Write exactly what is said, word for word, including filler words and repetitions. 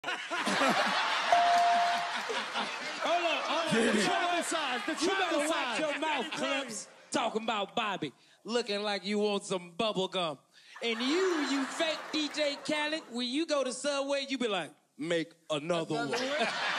Hold on, hold on. The travel size, the travel size. You better watch your mouth, Clips. Talking about Bobby, looking like you want some bubble gum. And you, you fake D J Khaled, when you go to Subway, you be like, make another, another one.